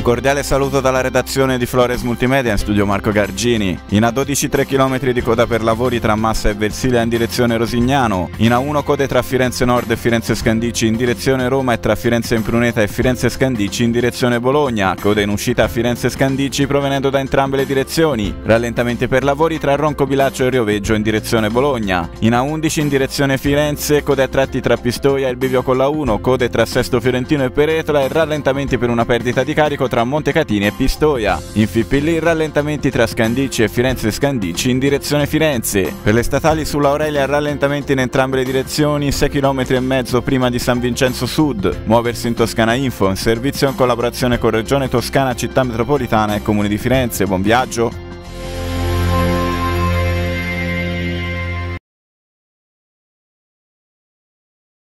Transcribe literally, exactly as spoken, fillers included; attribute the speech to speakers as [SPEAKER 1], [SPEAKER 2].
[SPEAKER 1] cordiale saluto dalla redazione di Flores Multimedia, in studio Marco Gargini. In A dodici tre chilometri di coda per lavori tra Massa e Versilia in direzione Rosignano. In A uno code tra Firenze Nord e Firenze Scandicci in direzione Roma e tra Firenze Impruneta e Firenze Scandicci in direzione Bologna. Coda in uscita a Firenze Scandicci provenendo da entrambe le direzioni. Rallentamenti per lavori tra Roncobilaccio e Rioveggio in direzione Bologna. In A undici in direzione Firenze, code a tratti tra Pistoia e il bivio con la uno, code tra Sesto Fiorentino e Peretola e rallentamenti per una perdita di carico tra Montecatini e Pistoia. In F I P L rallentamenti tra Scandicci e Firenze Scandicci in direzione Firenze. Per le statali sulla Aurelia rallentamenti in entrambe le direzioni, sei chilometri e mezzo prima di San Vincenzo Sud. Muoversi in Toscana Info, un servizio in collaborazione con Regione Toscana, Città Metropolitana e Comune di Firenze. Buon viaggio!